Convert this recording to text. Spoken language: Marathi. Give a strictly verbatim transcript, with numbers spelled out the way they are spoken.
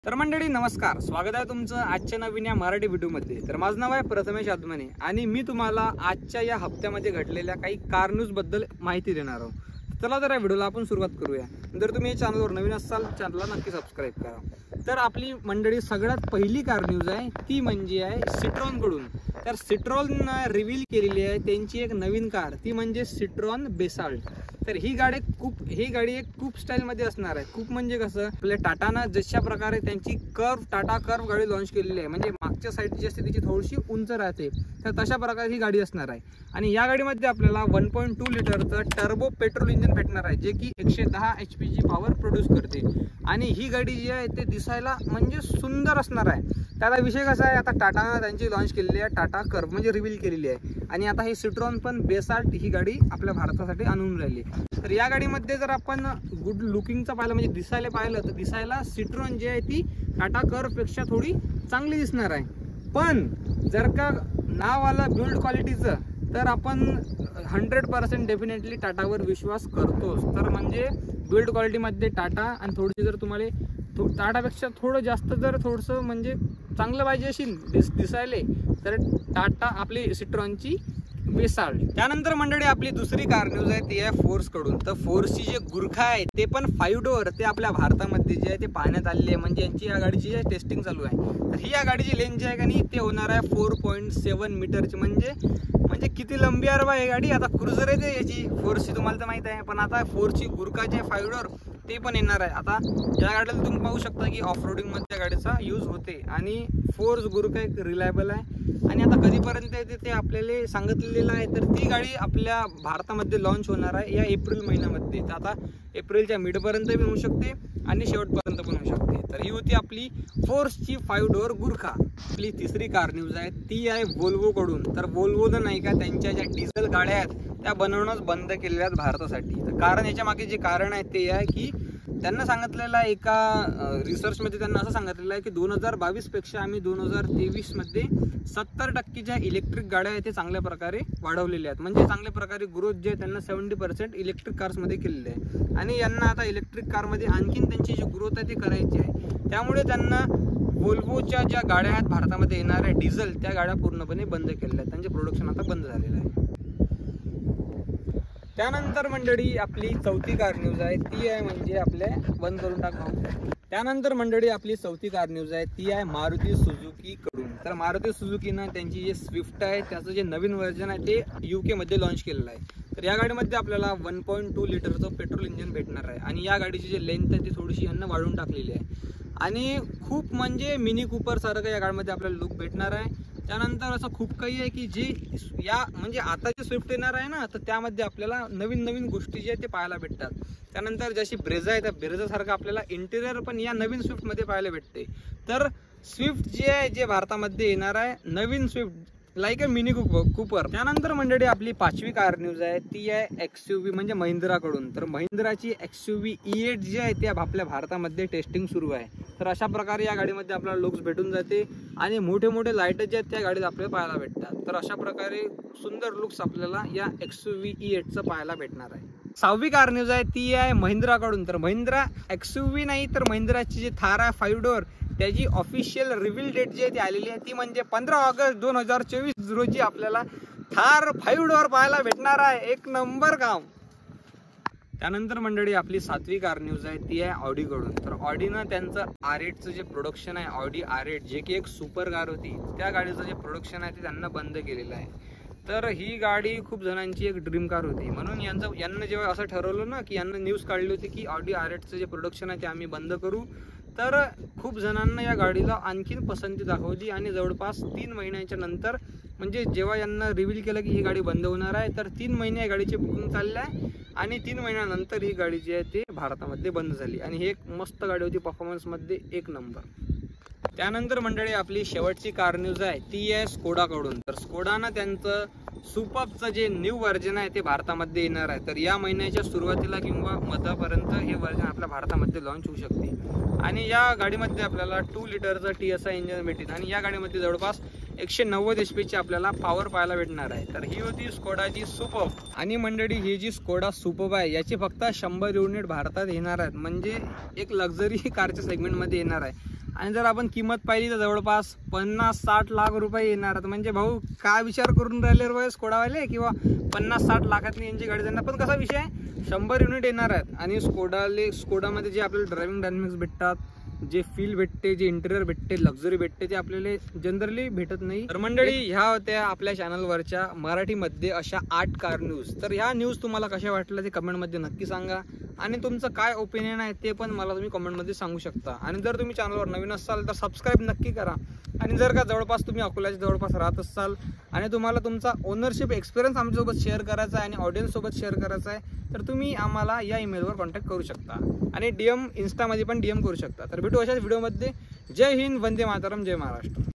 तर मंडळी नमस्कार, स्वागत आहे तुमचं आजच्या नवीन या मराठी व्हिडिओमध्ये। तर माझं नाव आहे प्रथमेश आदमने आणि मी तुम्हाला आजच्या या हप्त्यामध्ये घडलेल्या काही कार न्यूज बद्दल माहिती देणार आहोत। चला तर या व्हिडिओला आपण सुरुवात करूया। जर तुम्ही या चॅनलवर नवीन असाल चॅनलला नक्की सबस्क्राइब करा। तर आपली मंडळी सगळ्यात पहिली कार न्यूज आहे ती म्हणजे आहे सिट्रॉन कडून। तर सिट्रॉन रिव्हील केलेली आहे त्यांची एक नवीन कार, ती म्हणजे सिट्रॉन बेसाल्ट। तर ही गाडी खूप ही गाडी एक खूप स्टाईल मध्ये असणार आहे। खूप म्हणजे कसं, आपल्या टाटानं जशा प्रकारे त्यांची कर्व टाटा कर्व गाडी लॉन्च केलेली आहे, म्हणजे मागच्या साईड जी असते तिची थोडीशी उंच राहते, तर तशा प्रकारे ही गाडी असणार आहे। आणि या गाडीमध्ये आपल्याला वन पॉईंट टू लिटरचं टर्बो पेट्रोल इंजिन भेटणार आहे, जे की एकशे दहा एच पी ची पॉवर प्रोड्यूस करते। आणि ही गाडी जी आहे ते दिसायला म्हणजे सुंदर असणार आहे। त्याला विषय कसा आहे, आता टाटानं त्यांची लॉन्च केलेली आहे टाटा कर्व, म्हणजे रिव्हील केलेली आहे। आणि आता ही सिट्रॉन पण बेसाल्ट ही गाडी आपल्या भारतासाठी आणून राहिली। तर या गाडीमध्ये जर आपण गुड लुकिंगचं पाहिलं, म्हणजे दिसायला पाहिलं, तर दिसायला सिट्रॉन जी आहे ती टाटा कर्व पेक्षा थोडी चांगली दिसणार आहे। पण जर का नाव आलं बिल्ड क्वालिटीचं, तर आपण हंड्रेड पर्सेंट डेफिनेटली टाटावर विश्वास करतोच। तर म्हणजे बिल्ड क्वालिटीमध्ये टाटा, आणि थोडीशी जर तुम्हाला थो टाटापेक्षा थोडं जास्त जर थोडंसं म्हणजे चांगलं पाहिजे असेल दिस दिसायले तर टाटा आपली सिट्रॉनची बेसाल्ट। त्यानंतर मंडळी आपली दुसरी कार न्यूज आहे ती आहे फोर्स कडून। तर फोर्सची जे गुरखा आहे ते पण फाईव्ह डोअर ते आपल्या भारतामध्ये जे आहे ते पाहण्यात आलेली आहे, म्हणजे यांची या गाडीची टेस्टिंग चालू आहे। तर ही या गाडीची लेंथ जी आहे का नाही ते होणार आहे फोर पॉईंट सेवन मीटरची, म्हणजे म्हणजे किती लंबी आहे बा ही गाडी। आता क्रुझर आहे ते याची फोर्सची, तुम्हाला तर माहित आहे, पण आता फोर्सची गुरखा जे फाईव्ह डोअर ते पण येणार आहे। आता या गाडीला तुम्ही पाहू शकता की ऑफ रोडिंग मध्ये गाडीचा यूज होते, आणि फोर्स गुरखा एक रिलायबल आहे। आणि आता कधीपर्यंत येते ते आपल्याला सांगितलेलं आहे, तर ती गाडी आपल्या भारतामध्ये लॉन्च होणार आहे या एप्रिल महिन्यामध्ये। तर आता एप्रिलच्या मिडपर्यंत पण होऊ शकते आणि शेवटपर्यंत पण होऊ शकते। तर ही होती आपली फोर्सची फाईव्ह डोअर गुरखा। आपली तिसरी कार न्यूज आहे ती आहे वोल्वो कडून। तर वोल्वोनं नाही का त्यांच्या ज्या डिझेल गाड्या आहेत त्या बनवणंच बंद केलेल्या आहेत भारतासाठी। तर कारण याच्या मागे जे कारण आहे ते आहे की त्यांना सांगितलेलं आहे, एका रिसर्चमध्ये त्यांना असं सांगितलेलं आहे की दोन हजार बावीस पेक्षा आम्ही दोन हजार तेवीस मध्ये सत्तर टक्के ज्या इलेक्ट्रिक गाड्या आहेत ते चांगल्या प्रकारे वाढवलेल्या आहेत, म्हणजे चांगल्या प्रकारे ग्रोथ जे आहे त्यांना सेव्हन्टी पर्सेंट इलेक्ट्रिक कार्समध्ये केलेली आहे। आणि यांना आता इलेक्ट्रिक कारमध्ये आणखीन त्यांची जी ग्रोथ आहे ती करायची आहे। त्यामुळे त्यांना वोल्वोच्या ज्या गाड्या आहेत भारतामध्ये येणाऱ्या डिझेल त्या गाड्या पूर्णपणे बंद केलेल्या आहेत, त्यांचे प्रोडक्शन आता बंद झालेलं आहे। त्यानंतर मंडळी आपली चौथी कार न्यूज आहे ती आहे म्हणजे आपल्या बंद करून टाकू। त्यानंतर मंडळी आपली चौथी कार न्यूज आहे ती आहे मारुती सुझुकी कडून। तर मारुती सुझुकीनं त्यांची जे स्विफ्ट आहे त्याचं जे नवीन व्हर्जन आहे ते युके मध्ये लॉन्च केलेलं आहे। तर या गाडीमध्ये आपल्याला वन पॉईंट टू लिटरचं पेट्रोल इंजिन भेटणार आहे, आणि या गाडीची जी लेंथ आहे ती थोडीशी यांना वाढवून टाकलेली आहे, आणि खूप म्हणजे मिनी कूपर सारखं या गाडीमध्ये आपल्याला लुक भेटणार आहे। त्यानंतर असं खूप काही आहे की जे या म्हणजे आता जे स्विफ्ट येणार आहे ना, तर त्यामध्ये आपल्याला नवीन नवीन गोष्टी जे आहेत ते पाहायला भेटतात। त्यानंतर जशी ब्रेझा आहे त्या ब्रेझासारखं आपल्याला इंटिरियर पण या नवीन स्विफ्टमध्ये पाहायला भेटते। तर स्विफ्ट जे आहे जे भारतामध्ये येणार आहे नवीन Swift like a Mini Cooper. त्यानंतर मंडळी आपली पाचवी कार न्यूज आहे ती आहे एक्सयूव्ही म्हणजे महिंद्रा कडून। तर महिंद्राची एक्सयूव्ही ई एट जी आहे ती आपल्या भारतामध्ये टेस्टिंग सुरू आहे। तर अशा प्रकारे या गाडीमध्ये आपल्याला लुक्स भेटून जाते, आणि मोठे मोठे लाईट जे आहेत त्या गाडीत आपल्याला पाहायला भेटतात। तर अशा प्रकारे सुंदर लुक्स आपल्याला या एक्सयूव्ही ई एटचं पाहायला भेटणार आहे। सहावी कार न्यूज आहे ती आहे महिंद्रा कडून। तर महिंद्रा एक्सयूव्ही नाही तर महिंद्राची जी थार आहे फाईव्ह डोअर त्याची ऑफिशियल रिव्हील डेट जी आहे ती आलेली आहे, ती म्हणजे पंधरा ऑगस्ट दोन हजार चोवीस रोजी आपल्याला थार फाईव्ह डोअर पाहायला भेटणार आहे। एक नंबर काम। त्यानंतर मंडळी आपली सातवी कार न्यूज आहे ती आहे ऑडी कडून। तर ऑडीनं त्यांचं आर एटचं जे प्रोडक्शन आहे ऑडी आर एट, जे की एक सुपर कार होती, त्या गाडीचं जे प्रोडक्शन आहे ते त्यांना बंद केलेलं आहे। तर ही गाडी खूप जणांची एक ड्रीम कार होती, म्हणून यांचं यांना जेव्हा असं ठरवलं ना की यांना न्यूज काढली होती की ऑडी आर एटचं जे प्रोडक्शन आहे ते आम्ही बंद करू, तर खूप जणांना या गाडीला आणखीन पसंती दाखवली। आणि जवळपास तीन महिन्याच्या नंतर, म्हणजे जेव्हा यांना रिव्हील केलं की ही गाडी बंद होणार आहे, तर तीन महिने या गाडीची बुकिंग चालली आहे, आणि तीन महिन्यानंतर ही गाडी जी आहे ते भारतामध्ये बंद झाली। आणि ही एक मस्त गाडी होती, परफॉर्मन्समध्ये एक नंबर। त्यानंतर मंडळी आपली शेवटची कार न्यूज आहे ती आहे स्कोडा कडून। तर स्कोडानं त्यांचं सुपर्बचं जे न्यू व्हर्जन आहे ते भारतामध्ये येणार आहे। तर या महिन्याच्या सुरुवातीला किंवा मध्यापर्यंत हे व्हर्जन आपल्या भारतामध्ये लॉन्च होऊ शकते। आणि या गाडीमध्ये आपल्याला टू लिटरचं टी एस आय इंजिन भेटेल, आणि या गाडीमध्ये जवळपास एकशे नव्वद एच पी ची आपल्याला पॉवर पाहायला भेटणार आहे। तर ही होती स्कोडाची सुपर्ब। आणि मंडळी ही जी स्कोडा सुपर्ब आहे याची फक्त शंभर युनिट भारतात येणार आहेत, म्हणजे एक लक्झरी कारच्या सेगमेंटमध्ये येणार आहे। आणि जर आपण किंमत पाहिली तर जवळपास पन्नास साठ लाख रुपये येणार आहेत. म्हणजे भाऊ काय विचार करून राहिले रे स्कोडावाले, किंवा पन्नास साठ लाखातली यांची गाडी जाणार. पण कसा विषय आहे, शंभर युनिट येणार आहेत आणि स्कोडाले स्कोडामध्ये जे आपल्याला ड्रायव्हिंग डायनॅमिक्स भेटतात, जे फील भेटते, जे इंटेरियर भेटते, लक्झरी भेटते, ते आपल्याला जनरली भेटत नाही. तर मंडळी, ह्या होत्या आपल्या चॅनलवरच्या मराठीमध्ये अशा आठ कार न्यूज. तर ह्या न्यूज तुम्हाला कशा वाटल्या ते कमेंटमध्ये नक्की सांगा आणि तुमचं काय ओपिनियन आहे ते पण मला तुम्ही कमेंटमध्ये सांगू शकता. आणि जर तुम्ही चॅनलवर नवीन असाल तर सबस्क्राईब नक्की करा. आणि जर का जवळपास तुम्ही अकोल्याच्या जवळपास राहत असाल आणि तुम्हाला तुमचा ओनरशिप एक्सपिरियन्स आमच्यासोबत शेअर करायचा आहे आणि ऑडियन्ससोबत शेअर करायचा आहे, तर तुम्ही आम्हाला या ईमेलवर कॉन्टॅक्ट करू शकता आणि डी एम इन्स्टामध्ये पण डी एम करू शकता. तर भेटू अशाच व्हिडिओमध्ये. जय हिंद, वंदे मातरम, जय महाराष्ट्र.